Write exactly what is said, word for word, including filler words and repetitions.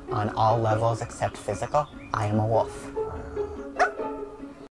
On all levels except physical, I am a wolf.